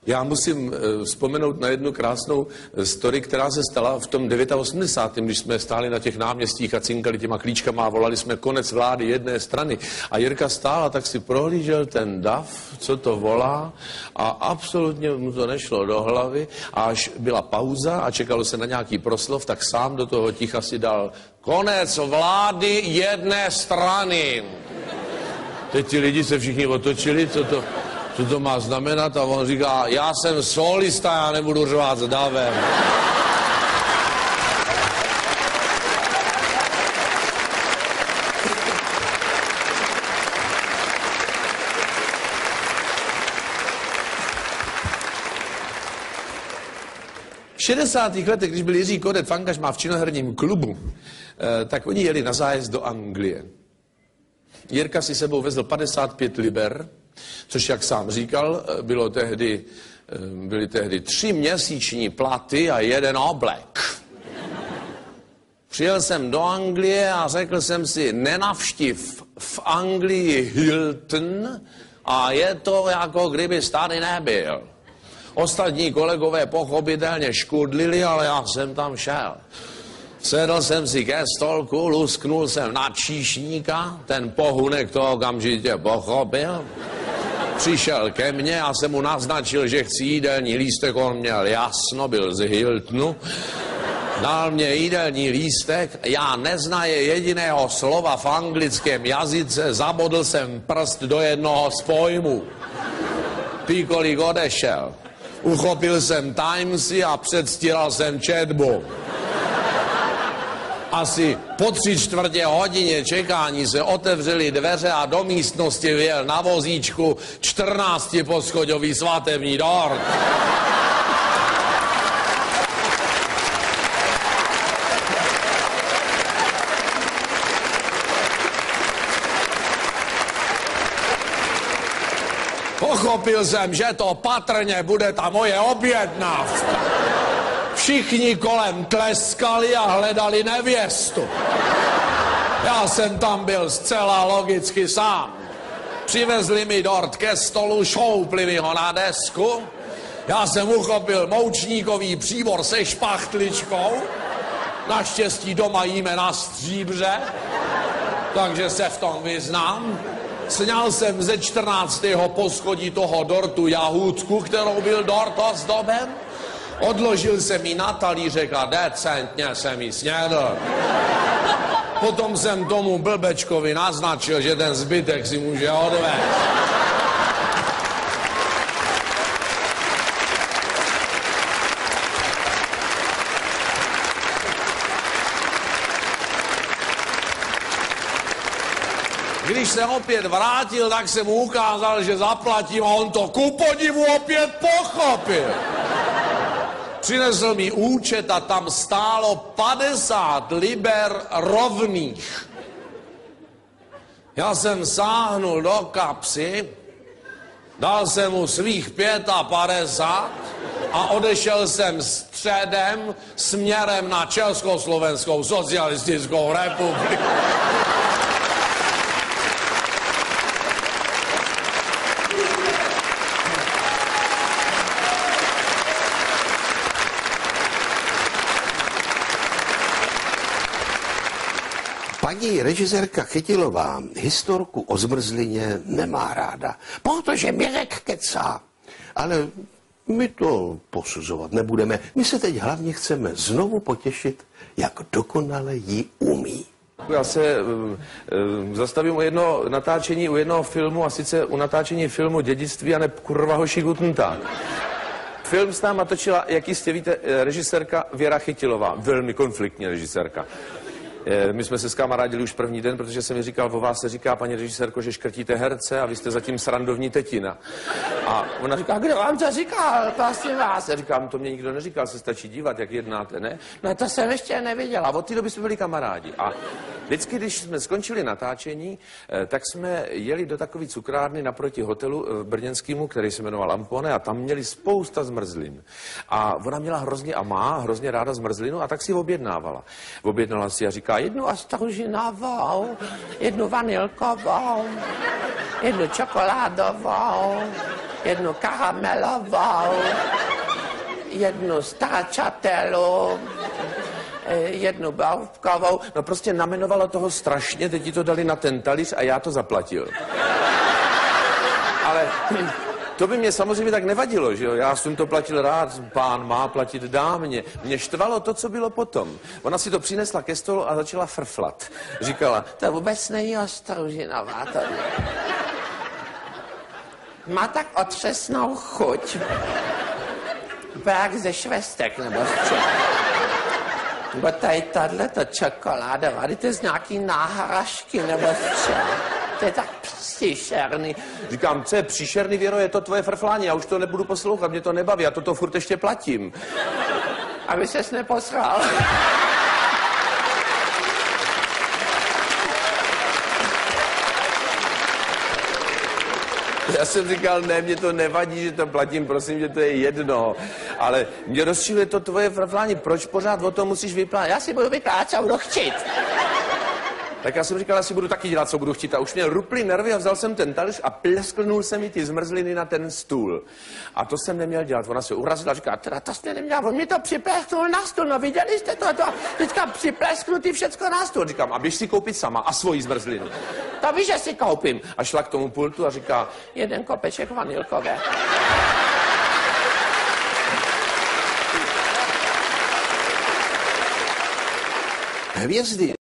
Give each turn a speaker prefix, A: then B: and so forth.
A: Já musím vzpomenout na jednu krásnou story, která se stala v tom 89., když jsme stáli na těch náměstích a cinkali těma klíčkama a volali jsme konec vlády jedné strany. A Jirka stála, tak si prohlížel ten dav, co to volá, a absolutně mu to nešlo do hlavy. A až byla pauza a čekalo se na nějaký proslov, tak sám do toho ticha si dal konec vlády jedné strany. Teď ti lidi se všichni otočili, co to má znamenat, a on říká, já jsem solista, já nebudu řvát s davem. V 60. letech, když byl Jiří Kodet v angažmá v činoherním klubu, tak oni jeli na zájezd do Anglie. Jirka si sebou vezl 55 liber, což, jak sám říkal, byly tehdy 3 měsíční platy a 1 oblek. Přijel jsem do Anglie a řekl jsem si, nenavštiv v Anglii Hilton a je to, jako kdyby tady nebyl. Ostatní kolegové pochopitelně škudlili, ale já jsem tam šel. Sedl jsem si ke stolku, lusknul jsem na číšníka, ten pohunek to okamžitě pochopil. Přišel ke mně, já jsem mu naznačil, že chci jídelní lístek, on měl jasno, byl z Hiltonu. Dal mě jídelní lístek, já neznaje jediného slova v anglickém jazyce, zabodl jsem prst do jednoho z pojmů. Píkolík odešel. Uchopil jsem Timesy a předstíral jsem četbu. Asi po 3/4 hodině čekání se otevřely dveře a do místnosti vjel na vozíčku 14poschodový svatební dort. Pochopil jsem, že to patrně bude ta moje objednávka. Všichni kolem tleskali a hledali nevěstu. Já jsem tam byl zcela logicky sám. Přivezli mi dort ke stolu, šoupli mi ho na desku. Já jsem uchopil moučníkový příbor se špachtličkou. Naštěstí doma jíme na stříbře, takže se v tom vyznám. Sňal jsem ze 14. poschodí toho dortu jahůdku, kterou byl dort ozdoben. Odložil jsem ji na talířek a decentně jsem ji snědl. Potom jsem tomu blbečkovi naznačil, že ten zbytek si může odvést. Když se opět vrátil, tak jsem mu ukázal, že zaplatím, a on to ku podivu opět pochopil. Přinesl mi účet a tam stálo 50 liber rovných. Já jsem sáhnul do kapsy, dal jsem mu svých 55 a odešel jsem středem směrem na Československou socialistickou republiku.
B: Paní režisérka Chytilová historku o zmrzlině nemá ráda, protože Mirek kecá. Ale my to posuzovat nebudeme. My se teď hlavně chceme znovu potěšit, jak dokonale ji umí.
A: Já se zastavím u jednoho natáčení, u jednoho filmu, a sice u natáčení filmu Dědictví a ne kurva hoši Guten Tag. Film s náma točila, jak jistě víte, režisérka Věra Chytilová, velmi konfliktní režisérka. My jsme se skamarádili už první den, protože jsem mi říkal, o vás se říká, paní režisérko, že škrtíte herce a vy jste zatím srandovní tetina. A ona říká, kdo vám to říkal, prosím vás. Já říkám, to mě nikdo neříkal, se stačí dívat, jak jednáte, ne? No to jsem ještě neviděla, od té doby jsme byli kamarádi. A vždycky, když jsme skončili natáčení, tak jsme jeli do takové cukrárny naproti hotelu brněnskému, který se jmenoval Ampone, a tam měli spousta zmrzlin. A ona měla hrozně a má hrozně ráda zmrzlinu, a tak si objednávala. Objednala si a říká, jednu astroužinovou, jednu vanilkovou, jednu čokoládovou,
C: jednu karamelovou, jednu stracciatelu, jednu borovkovou.
A: No prostě namenovalo toho strašně, teď ti to dali na ten talíř a já to zaplatil. Ale to by mě samozřejmě tak nevadilo, že jo? Já jsem to platil rád, pán má platit dámě. Mě štvalo to, co bylo potom. Ona si to přinesla ke stolu a začala frflat. Říkala,
C: To vůbec není ostružinová, to má tak otřesnou chuť. Jak ze švestek, nebo z čeho. Nebo tady tato čokoládová, to je z nějaký náhražky, nebo z čeho. To je tak příšerný.
A: říkám, co je příšerný, Věro, je to tvoje frflání, já už to nebudu poslouchat, mě to nebaví, já toto furt ještě platím.
C: Aby ses neposral.
A: Já jsem říkal, ne, mě to nevadí, že to platím, prosím, že to je jedno. Ale mě rozčiluje to tvoje frflání, proč pořád o tom musíš vyplátit?
C: Já si budu vykládat, co budu chtít.
A: Tak já jsem říkal, já si budu taky dělat, co budu chtít. A už měl ruply nervy a vzal jsem ten talíř a plesknul jsem mi ty zmrzliny na ten stůl. A to jsem neměl dělat. Ona se urazila a říká,
C: Teda to jste neměl, on mi to připlesknul na stůl, no viděli jste to, teďka připlesknutý všecko na stůl.
A: říkám, a běž si koupit sama a svoji zmrzlinu.
C: To víš, že si koupím.
A: A šla k tomu pultu a říká,
C: Jeden kopeček vanilkové.
B: Hvězdy